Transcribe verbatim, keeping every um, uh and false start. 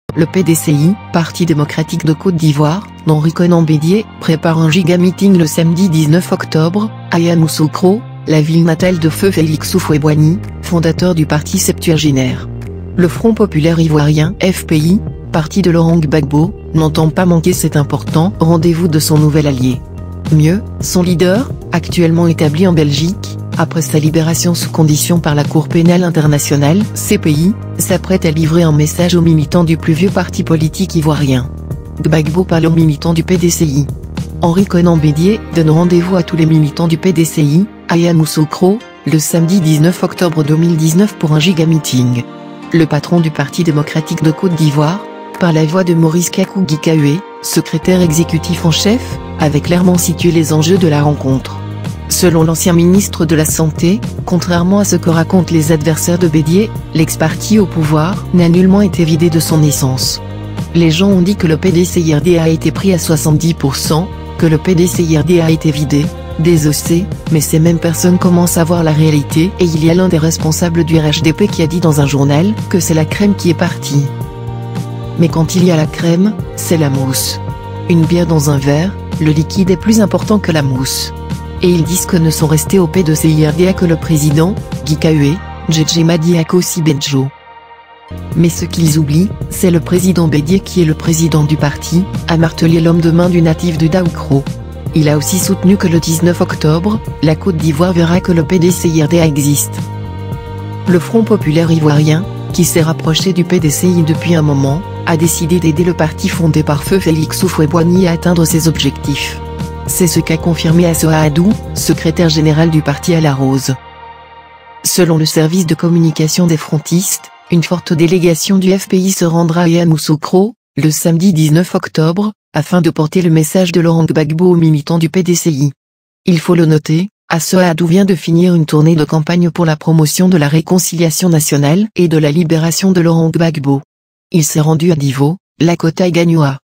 Le P D C I, Parti démocratique de Côte d'Ivoire, d'Henri Konan Bédié, prépare un giga-meeting le samedi dix-neuf octobre, à Yamoussoukro, la ville natale de feu Félix Houphouët-Boigny, fondateur du parti septuagénaire. Le Front populaire ivoirien, F P I, parti de Laurent Gbagbo, n'entend pas manquer cet important rendez-vous de son nouvel allié. Mieux, son leader, actuellement établi en Belgique, après sa libération sous condition par la Cour pénale internationale, C P I, s'apprête à livrer un message aux militants du plus vieux parti politique ivoirien. Gbagbo parle aux militants du P D C I. Henri Konan Bédié donne rendez-vous à tous les militants du P D C I, à Yamoussoukro, le samedi dix-neuf octobre deux mille dix-neuf pour un giga-meeting. Le patron du Parti démocratique de Côte d'Ivoire, par la voix de Maurice Kakou Gikawe, secrétaire exécutif en chef, avait clairement situé les enjeux de la rencontre. Selon l'ancien ministre de la Santé, contrairement à ce que racontent les adversaires de Bédié, l'ex-parti au pouvoir n'a nullement été vidé de son essence. Les gens ont dit que le P D C I R D a été pris à soixante-dix pour cent, que le P D C I R D a été vidé, désossé, mais ces mêmes personnes commencent à voir la réalité et il y a l'un des responsables du R H D P qui a dit dans un journal que c'est la crème qui est partie. Mais quand il y a la crème, c'est la mousse. Une bière dans un verre, le liquide est plus important que la mousse. Et ils disent que ne sont restés au P D C I R D A que le président, Gikawe, Djedje Madiako Sibedjo. Mais ce qu'ils oublient, c'est le président Bédié qui est le président du parti, a martelé l'homme de main du natif de Daoukro. Il a aussi soutenu que le dix-neuf octobre, la Côte d'Ivoire verra que le P D C I R D A existe. Le Front populaire ivoirien, qui s'est rapproché du P D C I depuis un moment, a décidé d'aider le parti fondé par feu Félix Houphouët-Boigny à atteindre ses objectifs. C'est ce qu'a confirmé Assoa Adou, secrétaire général du parti à la Rose. Selon le service de communication des frontistes, une forte délégation du F P I se rendra à Yamoussoukro, le samedi dix-neuf octobre, afin de porter le message de Laurent Gbagbo aux militants du P D C I. Il faut le noter, Assoa Adou vient de finir une tournée de campagne pour la promotion de la réconciliation nationale et de la libération de Laurent Gbagbo. Il s'est rendu à Divo, Lakota et Gagnoa.